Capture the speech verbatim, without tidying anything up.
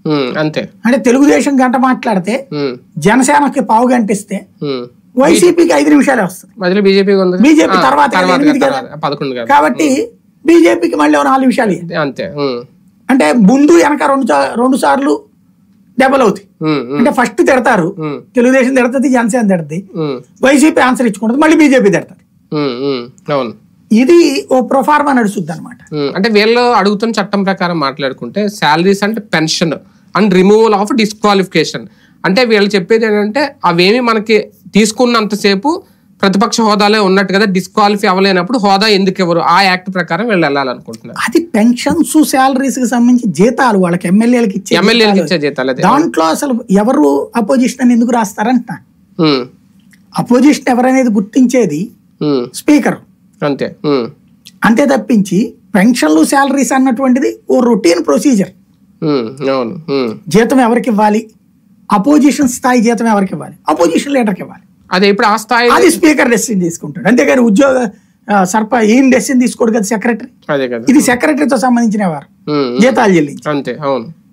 అంతే. అంటే తెలుగుదేశం గంట మాట్లాడితే జనసేనకి పావు గంట ఇస్తే వైసీపీకి ఐదు నిమిషాలే వస్తుంది, బీజేపీ తర్వాత కాబట్టి బీజేపీకి మళ్ళీ నాలుగు నిమిషాలు అంతే. అంటే ముందు వెనక రెండు రెండు సార్లు దెబ్బలు అవుతాయి. అంటే ఫస్ట్ తిడతారు, తెలుగుదేశం తిడుతుంది, జనసేన తిడుతుంది, వైసీపీ ఆన్సర్ ఇచ్చుకుంటుంది, మళ్ళీ బీజేపీ తిడతారు. ఇది ఓ ప్రొఫార్మా నడుస్తుంది అనమాట. అంటే వీళ్ళు అడుగుతున్న చట్టం ప్రకారం మాట్లాడుకుంటే శాలరీస్ అంటే pension and removal of disqualification. అంటే వీళ్ళు చెప్పేది ఏంటంటే అవేమి మనకి తీసుకున్నంతసేపు ప్రతిపక్ష హోదాలో ఉన్నట్టు కదా, డిస్క్వాలిఫై అవ్వలేనప్పుడు హోదా ఎందుకు ఎవరు ఆ యాక్ట్ ప్రకారం వీళ్ళు వెళ్ళాలనుకుంటున్నారు. అది పెన్షన్స్ శాలరీస్ కి సంబంధించి జీతాలు వాళ్ళకి ఎమ్మెల్యేలకు ఇచ్చే ఎమ్మెల్యేలకు ఇచ్చే జీతాలు. దాంట్లో అసలు ఎవరు అపోజిషన్ అని ఎందుకు రాస్తారంట. అపోజిషన్ ఎవరనేది గుర్తించేది స్పీకర్ అంతే. అంతే తప్పించి పెన్షన్లు శాలరీస్ అన్నటువంటిది ఓ రొటీన్ ప్రొసీజర్. జీతం ఎవరికి ఇవ్వాలి, అపోజిషన్ స్థాయి జీతం ఎవరికి ఇవ్వాలి, అపోజిషన్ లీడర్కి ఇవ్వాలి. అదే ఇప్పుడు ఆ స్థాయి అది స్పీకర్ డెసిషన్ తీసుకుంటాడు. అంతేగాని ఉద్యోగ సర్ప ఏం డెసిషన్ తీసుకోడు కదా సెక్రటరీ. ఇది సెక్రటరీతో సంబంధించిన వారు జీతాలు చెల్లించి. అంతే. అవును.